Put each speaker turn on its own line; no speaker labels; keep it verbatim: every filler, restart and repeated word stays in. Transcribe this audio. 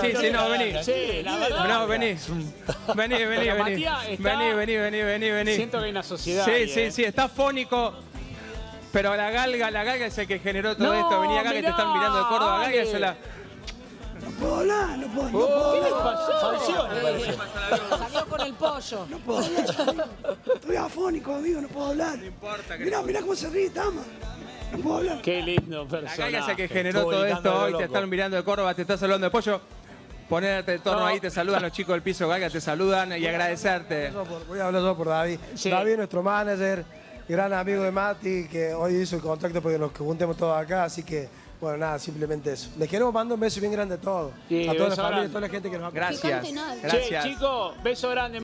sí, sí, no, vení.
Sí, la verdad.
No, vení. Vení, vení,
Pero
vení.
Matías está-
Vení, vení, vení, vení, vení.
Siento que hay una sociedad.
Sí,
ahí,
sí,
eh.
sí, está fónico. Pero la galga, la galga es el que generó todo
No,
esto. Vení acá que te
mirá,
están mirando de Córdoba. Galga
Ale.
es la...
No puedo hablar, no puedo, no
Oh,
puedo
¿Qué le
hablar.
pasó? Falleció, me parece.
Salió con el pollo.
No puedo hablar. Estoy afónico, amigo, no puedo hablar. No
importa que
Mirá,
no.
mirá cómo se ríe, Tama. No puedo hablar.
Qué lindo
La
personaje.
galga es el que generó todo
Publicando
esto.
lo
Hoy te
loco.
están mirando de Córdoba, te está saludando de pollo. Ponerte el torno
No.
ahí, te saludan los chicos del piso Galga, te saludan y agradecerte.
Yo por- Voy a hablar yo por David.
Sí.
David, nuestro manager, gran amigo de Mati, que hoy hizo el contacto porque nos juntemos todos acá, así que, bueno, nada, simplemente eso. Les queremos mandar un beso bien grande a todos.
Sí,
a toda la
beso
familia,
grande.
a toda la gente que nos acompaña.
Gracias.
cante nada.
Gracias.
Che, chicos, beso grande.